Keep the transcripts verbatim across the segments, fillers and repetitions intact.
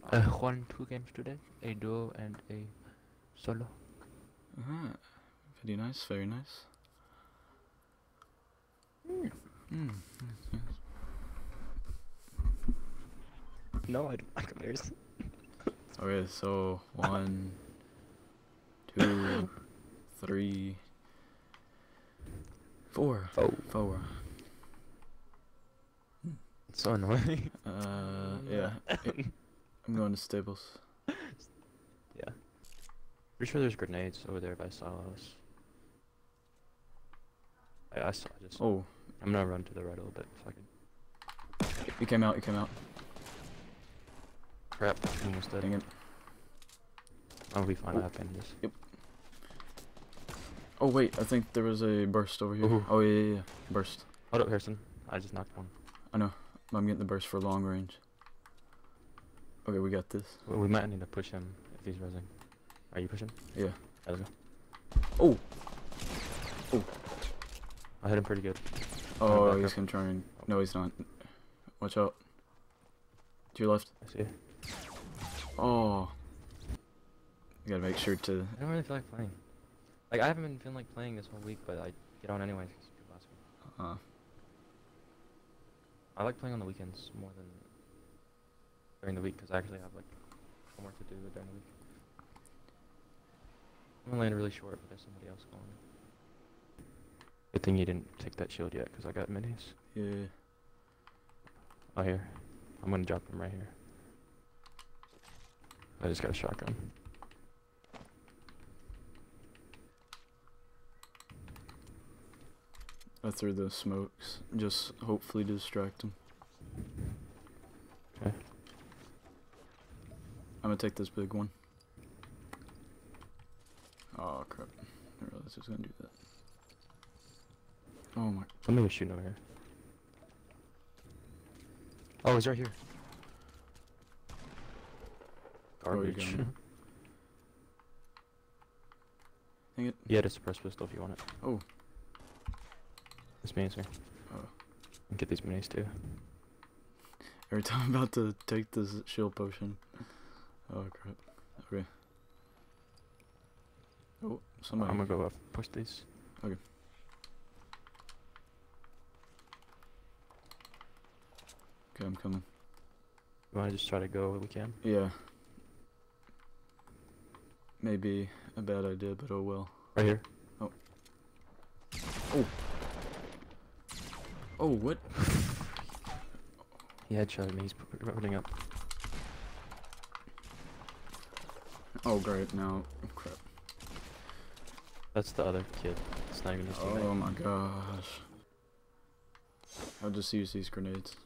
Uh, won two games today, a duo and a solo. Uh-huh. Very nice, very nice. Mm. Mm. No, I don't like bears. Okay, so one, two, three, four, Oh, four. it's so annoying. Uh, yeah. I'm going to stables. Yeah. Pretty sure there's grenades over there by silos. I, I saw just. Oh, I'm gonna run to the right a little bit so I can. he came out, he came out. Crap, I'm almost dead. Dang it. I'll be fine. Oh. I have bandages. Yep. Oh wait, I think there was a burst over here. Ooh. Oh yeah, yeah, yeah, burst. Hold up, Harrison. I just knocked one. I know. I'm getting the burst for long range. Okay, we got this. Well, we might need to push him if he's resing. Are you pushing? Yeah. Let's go. Oh. Oh. I hit him pretty good. Oh, back he's up. gonna try and. No, he's not. Watch out. To your left. I see it. Oh. You gotta make sure to. I don't really feel like playing. Like, I haven't been feeling like playing this whole week, but I get on anyways. 'Cause people ask me. Uh, I like playing on the weekends more than during the week because I actually have like homework to do during the week. I'm gonna land really short, but there's somebody else going. Good thing you didn't take that shield yet because I got minis. yeah. Oh, here. I'm gonna drop him right here. I just got a shotgun. I threw the smokes. Just hopefully distract him. Okay. I'm gonna take this big one. Oh crap. I realized I was gonna do that. Oh my. Somebody was shooting over here. Oh, he's right here. Where are you Garbage. going? Dang it. You had a suppressed pistol if you want it. Oh. This minis here. Oh. And get these minis too. Every time I'm about to take this shield potion. Oh crap. Okay. Oh, somebody. I'm gonna go up, push these. Okay. Okay, I'm coming. You wanna just try to go where we can? Yeah. Maybe a bad idea, but oh well. Right here. Oh. Oh. Oh, what? He headshotted me. He's p- running up. Oh, great. Now, oh, crap. That's the other kid. It's not even his teammate. Oh my gosh. I'll just use these grenades.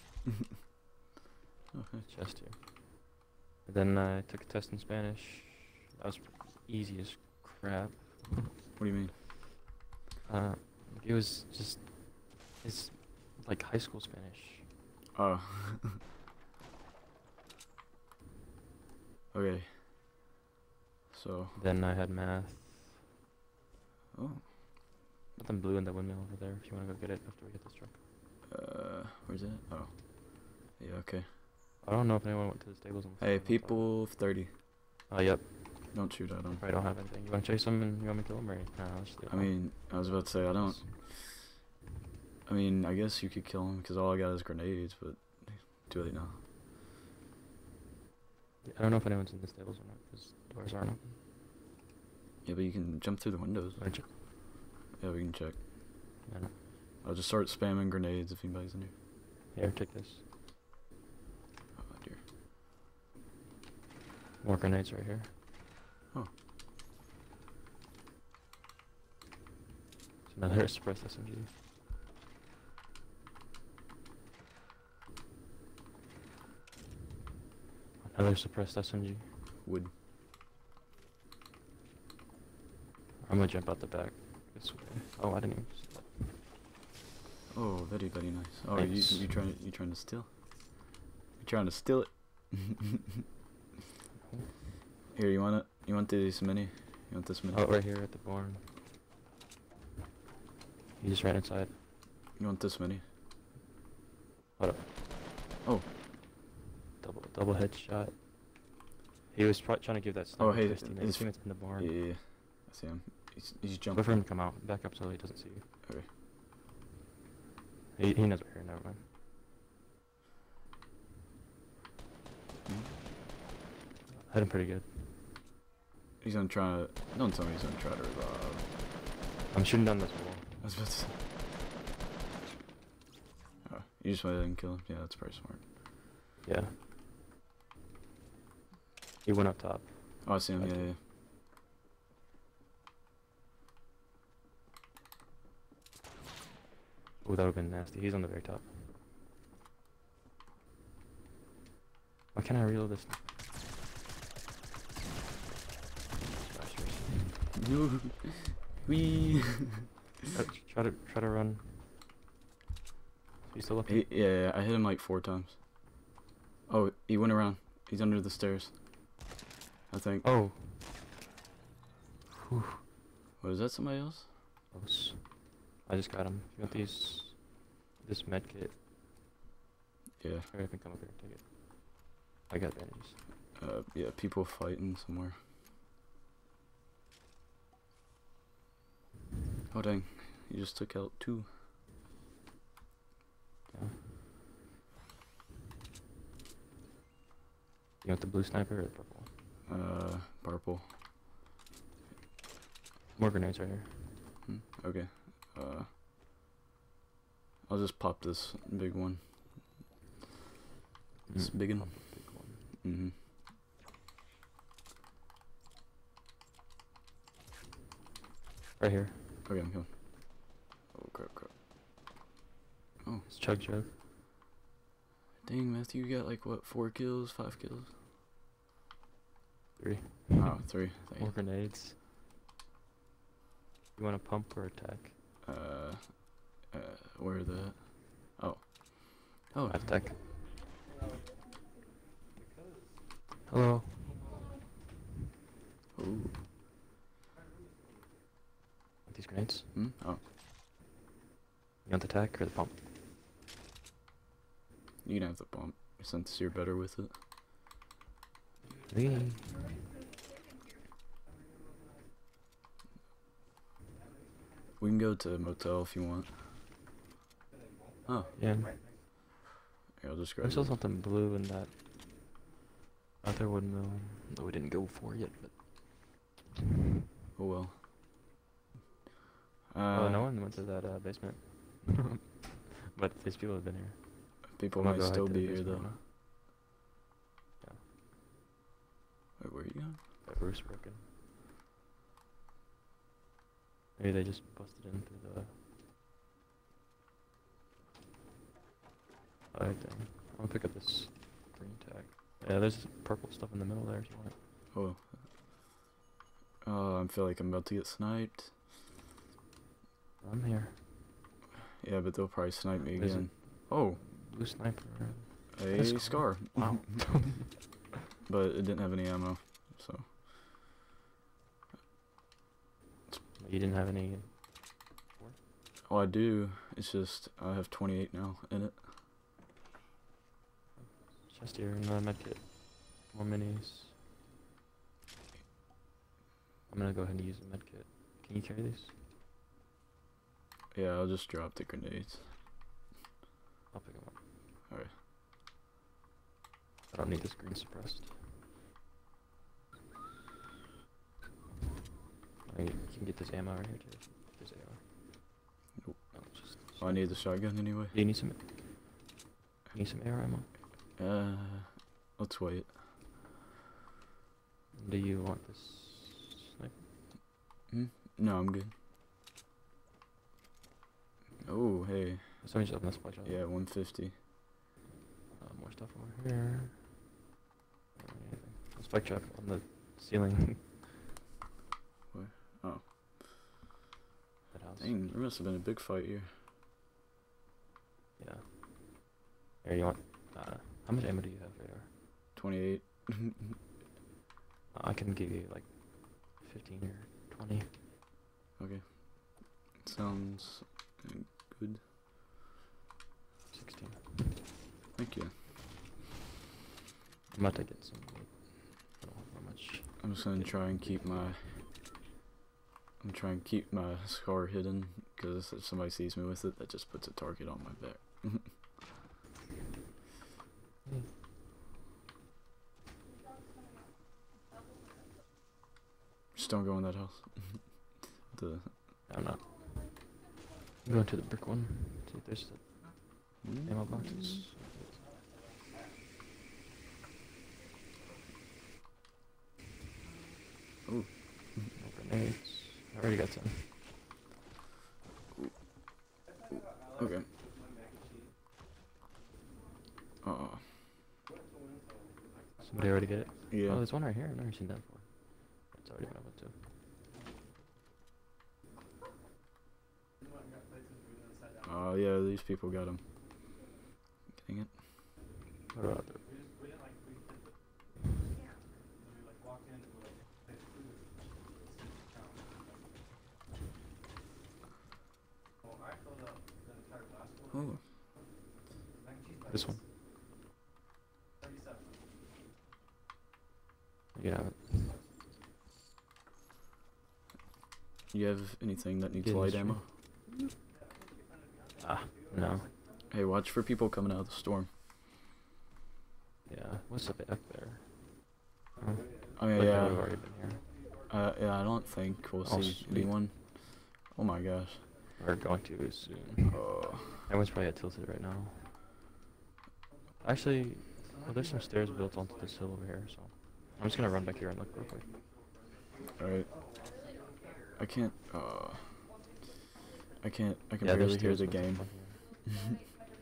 Okay. Chest here. And then uh, I took a test in Spanish. That was easy as crap. What do you mean? Uh, it was just it's like high school Spanish. Oh. Okay. So. Then I had math. Oh. Something blue in the windmill over there. If you want to go get it after we get this truck. Uh, where's it? Oh. Yeah. Okay. I don't know if anyone went to the stables. On the Hey, phone, that's all. people. Thirty. Oh, yep. Don't shoot at them. I don't have anything. You want to chase them and you want me to kill them or? No, I'll just leave I them. mean, I was about to say I don't. I mean, I guess you could kill him because all I got is grenades, but too late now. I don't know if anyone's in the stables or not because doors aren't open. Yeah, but you can jump through the windows. Wanna check? Yeah, we can check. I know. I'll just start spamming grenades if anybody's in here. Here, take this. Oh dear. More grenades right here. Oh. It's another suppressed S M G. Another suppressed S M G. Wood. I'm gonna jump out the back. This way. Oh, I didn't even see that. Oh, very very nice. Oh, Thanks. you you trying you trying to steal? You trying to steal it? Here, you want it? You want this mini? You want this mini? Oh, right here at the barn. He just ran inside. You want this mini? Hold up. Oh. Double double headshot. He was try trying to give that Oh, sniper hey, fifteen. I his- think it's in the barn. Yeah, yeah, yeah. I see him. He's, he's Wait jumping. for him to come out. Back up so he doesn't see you. Okay. He, he knows we're here. Never mind. Hmm? Hit him pretty good. He's gonna try to. Don't tell me he's gonna try to revive. I'm shooting down this wall. I was about to say. Oh, you just went ahead and kill him? Yeah, that's pretty smart. Yeah. He went up top. Oh, I see him. I Yeah, do. yeah. Oh, that would have been nasty. He's on the very top. Why can't I reload this? Gosh, you're- No. Wee. try, try to try to run. He's still up. He, yeah, yeah, I hit him like four times. Oh, he went around. He's under the stairs. I think. Oh. Whew. What, is that somebody else? Close. I just got him. You want these? This med kit? Yeah. Hurry up and come up here and take it. I got bandages. Uh, yeah, people fighting somewhere. Oh dang, you just took out two. Yeah. You want the blue sniper or the purple? Uh, purple. More grenades right here. Hmm, okay. Uh, I'll just pop this big one. This Mm, big one. pop the big one. Mm-hmm. Right here. Okay, I'm coming. Oh crap, crap. Oh, It's Chug Jug. dang, Matthew, you got like what, four kills, five kills? Three. Oh, three. Thank More you. grenades. You want to pump or attack? Uh, uh, where the? Oh. Oh. Attack. Hello. Ooh. Want these grenades? Hmm? Oh. You want the attack or the pump? You can have the bump since you're better with it. Me. We can go to a motel if you want. Oh, Yeah. here, I'll just grab There's still it. something blue in that other windmill that we didn't go for yet, but Oh well. Uh, oh, no one went to that uh, basement. But these people have been here. people I'm gonna might go hide still to the be here basement though. right now. Wait, where are you going? That roof's broken. Maybe they just busted in through the. Alright then. I'm gonna pick up this green tag. Yeah, there's purple stuff in the middle there if you want it. Oh. Oh, I feel like I'm about to get sniped. I'm here. Yeah, but they'll probably snipe me There's a- again. Oh, Blue sniper. a That's cool. scar. Wow. But it didn't have any ammo, so. You didn't have any. Oh, I do. It's just I have twenty-eight now in it. Just here in the medkit. More minis. I'm gonna go ahead and use the medkit. Can you carry these? Yeah, I'll just drop the grenades. I'll pick them up. Alright. I don't need this green suppressed. I you can get this ammo right here too. This A R. Nope. No, it's just. Oh, I need the shotgun anyway. Do you need some? You need some A R ammo? Uh, let's wait. Do you want this sniper? Hmm? No, I'm good. Oh, hey. Somebody just opened the supply shop. Yeah, one fifty. Uh, more stuff over here. I don't need anything. A spike trap on the ceiling. Where? Oh. That house. Dang, there must have been a big fight here. Yeah. Here, you want? Uh, how much ammo do you have, Radar? twenty-eight. I can give you like fifteen or twenty. Okay. Sounds uh, good. sixteen. Thank you. I'm about to get some. Oh, I'm just gonna try and keep my. I'm trying to keep my scar hidden, because if somebody sees me with it, that just puts a target on my back. Just don't go in that house. the I'm not. I'm going to the brick one. See if there's the ammo boxes. Ooh. No grenades. I already got some. Okay. Uh. Somebody already get it? Yeah. Oh, there's one right here. I've never seen that before. It's already been up to. Oh, uh, yeah, these people got him. Dang it. What about the... Oh. This one. You have it. You have anything that needs Get in light this ammo? Ah, no. Hey, watch for people coming out of the storm. Yeah, what's up back there? Oh, Oh yeah, like yeah. I've already been here. Uh, yeah, I don't think we'll Oh, see sweet. anyone. Oh my gosh. We're going to soon. Oh. Everyone's probably at tilted right now. Actually, well, there's some stairs built onto this hill over here, so I'm just gonna run back here and look real quick. Alright. I can't, uh... I can't, I can Yeah, there's barely hear stairs the built game. up here.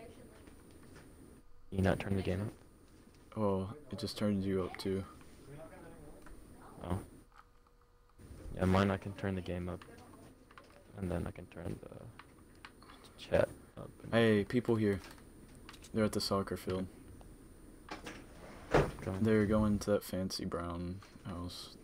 You not turn the game up? Oh, it just turns you up too. Oh. Yeah, mine I can turn the game up, and then I can turn the chat up. and- Hey, people here. They're at the soccer field. Going. They're going to that fancy brown house.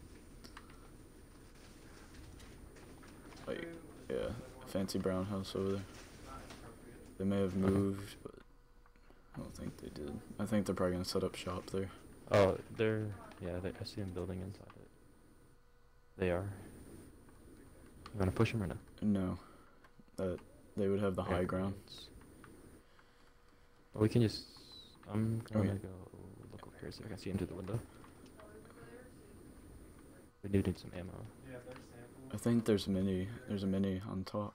Like, yeah, fancy brown house over there. They may have moved, but I don't think they did. I think they're probably gonna set up shop there. Oh, they're yeah. They, I see them building inside it. They are. You wanna push them or no? No, that they would have the high ground. Well, we can just. I'm gonna Okay. go look over here so I can see into the window. We do need some ammo. I think there's a mini. There's a mini on top.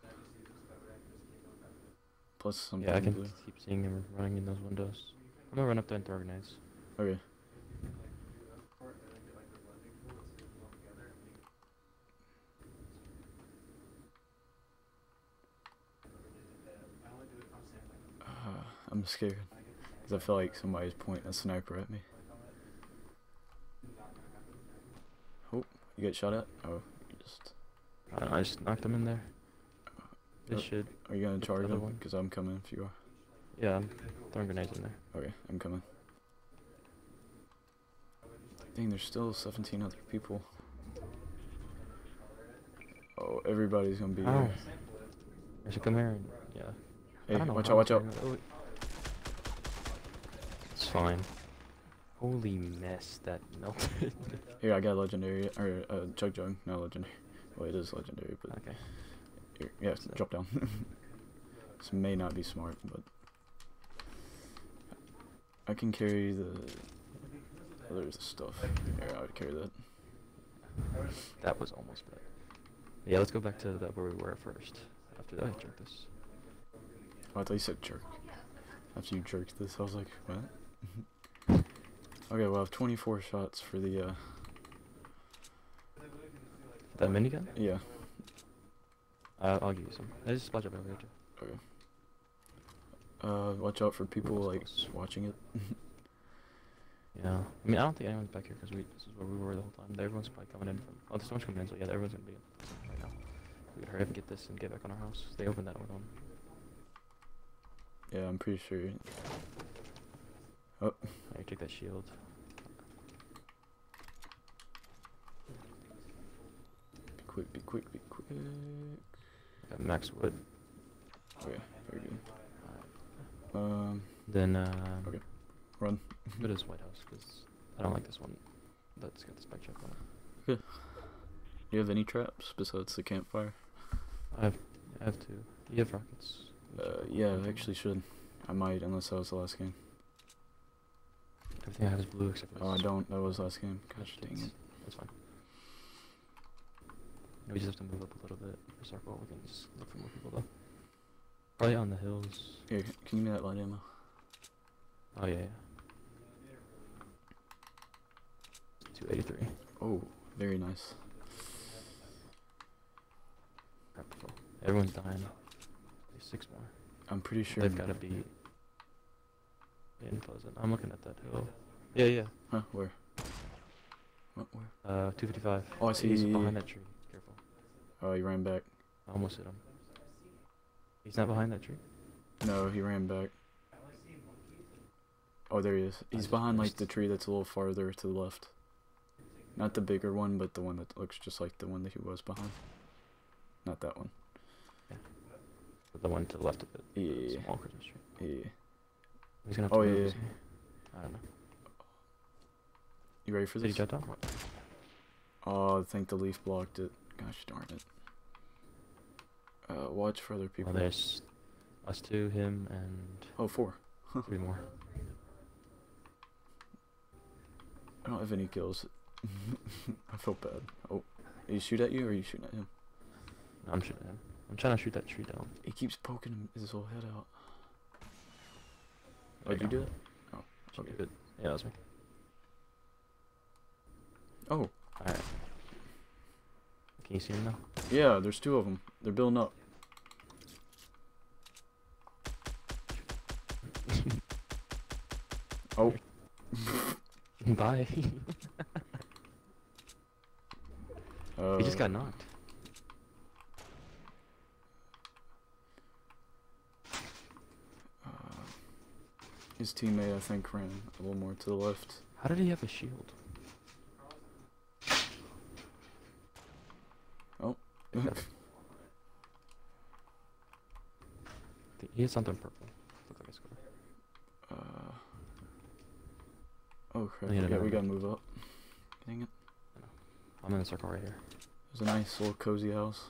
Plus something Yeah, I can blue. keep seeing them running in those windows. I'm gonna run up there and throw grenades. Okay. Uh, I'm scared. Because I feel like somebody's pointing a sniper at me. Oh, you get shot at? Oh, you just... I don't know, I just knocked them in there. This Oh. should. Are you gonna the charge other them? one. Because I'm coming if you are. Yeah, I'm throwing grenades in there. Okay, I'm coming. Dang, there's still seventeen other people. Oh, everybody's gonna be Oh. here. I should come here and. Yeah. Hey, I don't know watch how out, watch I'm out. doing it. It's fine. Holy mess, that melted. Here, I got legendary, or uh, chug jug, not legendary. Well, it is legendary, but Okay. here, yeah, So- drop down. This may not be smart, but I can carry the other stuff. Here, I would carry that. That was almost bad. Yeah, let's go back to the, where we were first. After that, I jerked this. Oh, I thought you said jerk. After you jerked this, I was like, what? Okay, well, I have twenty-four shots for the, uh, That minigun? yeah. Uh, I'll give you some. I just splash up over here too. Okay. Uh, watch out for people, Almost like, close. watching it. Yeah. I mean, I don't think anyone's back here because we this is where we were the whole time. Everyone's probably coming in from. Oh, there's so much coming in, so yeah, everyone's gonna be in right now. We gotta hurry up and get this and get back on our house. They opened that one on. Yeah, I'm pretty sure. Oh, Alright, take that shield. be quick, be quick, be quick. Got max wood. Okay, very good. Um, Then, uh, Okay. run. go to this White House because I don't like this one. that's got the spike check on it. Do you have any traps besides the campfire? I have, I have two. You have rockets. Uh, yeah, I actually should. I might, unless that was the last game. Everything I have is blue except for Oh, I this. don't. That was last game. Gosh dang That's- it. That's fine. We just have to move up a little bit for circle. We can just look for more people though. Probably on the hills. Here, can you give me that light ammo? Oh yeah, yeah. two eighty-three. Oh, very nice. Crap, full. Everyone's dying. There's six more. I'm pretty sure. They've got to be in Pleasant. I'm looking at that hill. Yeah, yeah. Huh? Where? What? Where? Uh, two fifty-five. Oh, I see. He's behind that tree. Careful. Oh, he ran back. I almost hit him. He's not behind that tree. No, he ran back. Oh, there he is. He's just behind like missed. the tree that's a little farther to the left. Not the bigger one, but the one that looks just like the one that he was behind. Not that one. The one to the left of it. Yeah. Small Christmas tree. Yeah. He's gonna have Oh, to yeah, move, yeah. isn't he? I don't know. You ready for Did he this? jump down? Oh, I think the leaf blocked it. Gosh darn it. Uh, watch for other people. Well, there's us two, him, and Oh, four. three more. I don't have any kills. I feel bad. Oh, did he shoot at you or are you shooting at him? No, I'm shooting him. I'm trying to shoot that tree down. He keeps poking him his whole head out. Oh, There did you go. do it? Oh, Should okay. be good. Yeah, that was me. Oh, Alright. Can you see him now? yeah, there's two of them. They're building up. Oh. Bye. Uh, He just got knocked. uh, his teammate, I think, ran a little more to the left. How did he have a shield? Oh. He got- He has something purple. Looks like a score. Uh, oh crap, Yeah, yeah, never we gotta mind. move up. Dang it. I'm in the circle right here. There's a nice little cozy house.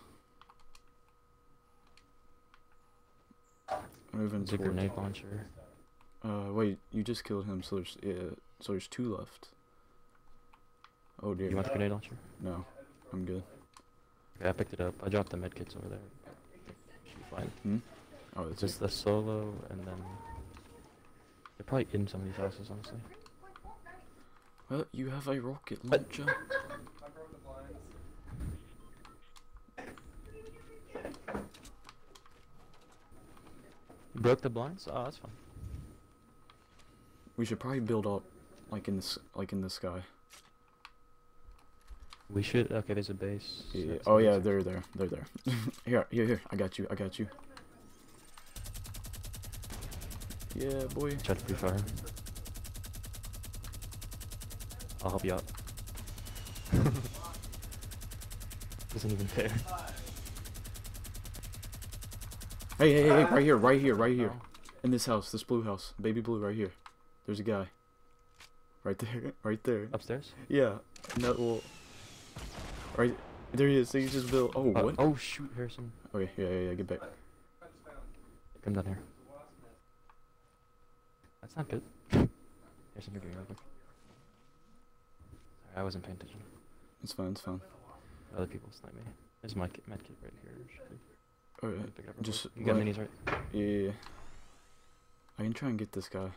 Moving There's a towards. grenade launcher. Uh, wait, you just killed him, so there's, yeah, so there's two left. Oh dear. You want the grenade launcher? No, I'm good. Okay, I picked it up. I dropped the medkits over there. Should be fine. Hmm? Oh, It's it's just the solo, and then they're probably in some of these houses, honestly. Well, you have a rocket What? launcher. You broke the blinds? Oh, that's fine. We should probably build up, like in this, like in the sky. We should. Okay, there's a base. Yeah. That's Oh nice. yeah, they're there. They're there. Here, here, here. I got you. I got you. Yeah, boy. Try to pre-fire. I'll help you out. Isn't even fair. Hey, hey, hey, hey, right here, right here, right here. In this house, this blue house. Baby blue, right here. There's a guy. Right there, right there. Upstairs? Yeah, that will. Right, there he is. So you just built. Oh, Uh, what? oh shoot, Harrison. Okay, yeah, yeah, yeah. Get back. Come down here. That's not good. Harrison, you're doing real quick. Sorry, I wasn't paying attention. It's fine. It's fine. Other people snipe me. There's my med kit right here. Should be. Alright, Pick it up real just quick. You got let- minis, right? yeah, yeah, yeah. I can try and get this guy.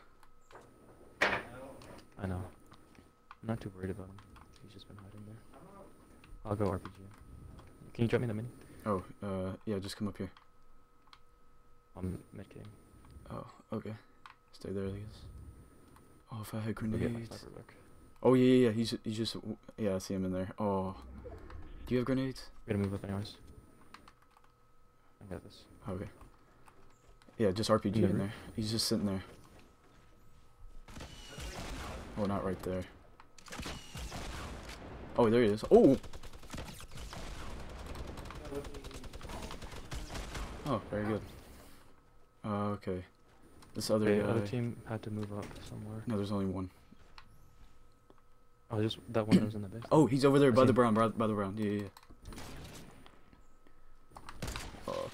I know. I'm not too worried about him. He's just been hiding there. I'll go R P G. Can you drop me the mini? Oh, uh, yeah. Just come up here. I'm medkitting. Oh, okay. Stay there, I guess. Oh, if I had We'll get my grenades. sniper back. Oh yeah, yeah, yeah. He's he's just yeah. I see him in there. Oh, do you have grenades? We gotta move up anyways. I got this. Okay. Yeah, just R P G In the in room? there. He's just sitting there. Oh, not right there. Oh, there he is. Oh. Oh, very good. Uh, okay. This other Okay, guy. other team had to move up somewhere. No, there's only one. Oh, just that one that was in the base. Oh, he's over there I by see the him. brown, by, by the brown. Yeah, yeah. yeah. Oh.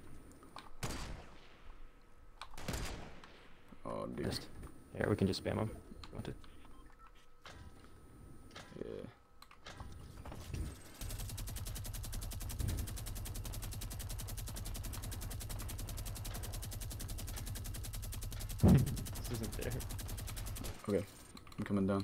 Oh, dude. Missed. Yeah, we can just spam him. If you want to. Yeah. This isn't fair. Okay, I'm coming down.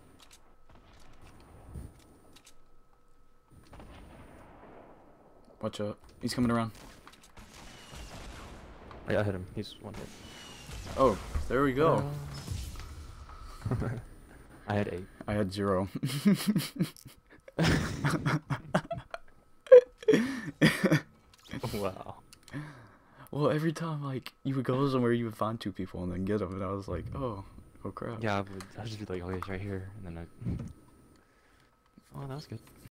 Watch out. He's coming around. Oh, yeah, I hit him. He's one hit. Oh, there we go. Uh, I had eight. I had zero. Wow. Well, every time, like, you would go somewhere, you would find two people and then get them, and I was like, oh, oh crap. Yeah, I would, I'd just be like, oh, he's right here, and then I. Oh, that was good.